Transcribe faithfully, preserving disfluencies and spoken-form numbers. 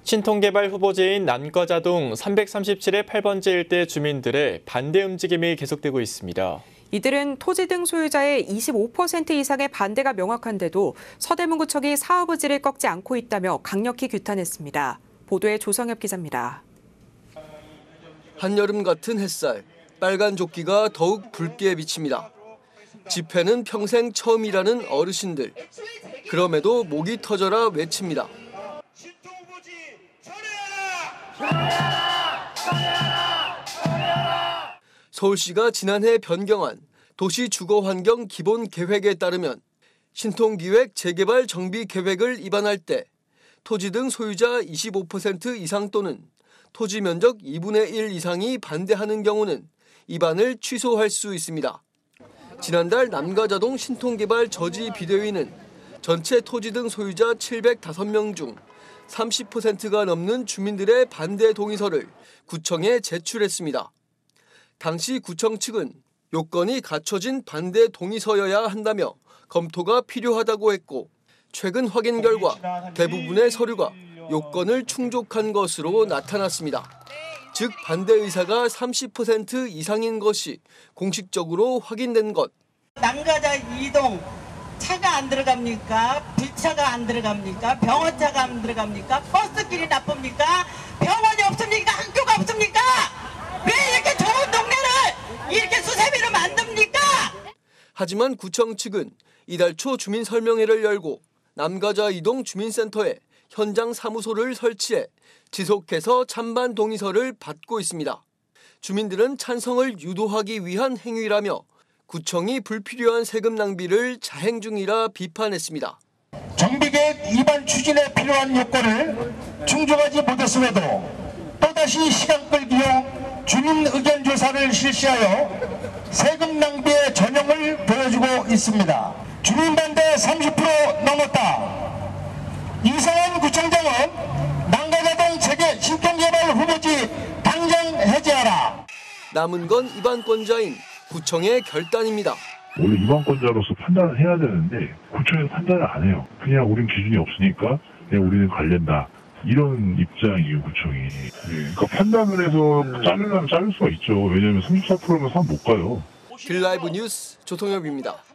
신통개발 후보지인 남거자동 삼백삼십칠의 팔 번지 일대 주민들의 반대 움직임이 계속되고 있습니다. 이들은 토지 등 소유자의 이십오 퍼센트 이상의 반대가 명확한데도 서대문구청이 사업 의지를 꺾지 않고 있다며 강력히 규탄했습니다. 보도에 조성엽 기자입니다. 한여름 같은 햇살, 빨간 조끼가 더욱 붉게 비칩니다. 집회는 평생 처음이라는 어르신들. 그럼에도 목이 터져라 외칩니다. 서울시가 지난해 변경한 도시주거환경 기본계획에 따르면 신통기획 재개발 정비 계획을 입안할 때 토지 등 소유자 이십오 퍼센트 이상 또는 토지 면적 이분의 일 이상이 반대하는 경우는 입안을 취소할 수 있습니다. 지난달 남가자동 신통개발 저지 비대위는 전체 토지 등 소유자 칠백오 명 중 삼십 퍼센트가 넘는 주민들의 반대 동의서를 구청에 제출했습니다. 당시 구청 측은 요건이 갖춰진 반대 동의서여야 한다며 검토가 필요하다고 했고 최근 확인 결과 대부분의 서류가 요건을 충족한 것으로 나타났습니다. 즉 반대 의사가 삼십 퍼센트 이상인 것이 공식적으로 확인된 것. 남가자 이동 차가 안 들어갑니까? 불차가 안 들어갑니까? 병원차가 안 들어갑니까? 버스길이 나쁩니까? 병원이 없습니까? 학교가 없습니까? 왜 이렇게 좋은 동네를 이렇게 수세미로 만듭니까? 하지만 구청 측은 이달 초 주민 설명회를 열고 남가자 이동 주민센터에 현장 사무소를 설치해 지속해서 찬반 동의서를 받고 있습니다. 주민들은 찬성을 유도하기 위한 행위라며 구청이 불필요한 세금 낭비를 자행 중이라 비판했습니다. 정비계획 위반 추진에 필요한 요건을 충족하지 못했음에도 또다시 시간 끌기용 주민 의견 조사를 실시하여 세금 낭비의 전형을 보여주고 있습니다. 주민 반대 삼십 퍼센트 넘었다. 이성원 구청장은 남가자동 재개 신통개발 후보지 당장 해제하라. 남은 건 입안권자인 구청의 결단입니다. 원래 입안권자로서 판단을 해야 되는데 구청에서 판단을 안 해요. 그냥 우린 기준이 없으니까 그냥 우리는 관련다. 이런 입장이에요, 구청이. 네, 그러니까 판단을 해서 자르려면 자를 수가 있죠. 왜냐하면 삼십사 퍼센트면 산 못 가요. 딜라이브 뉴스 조성엽입니다.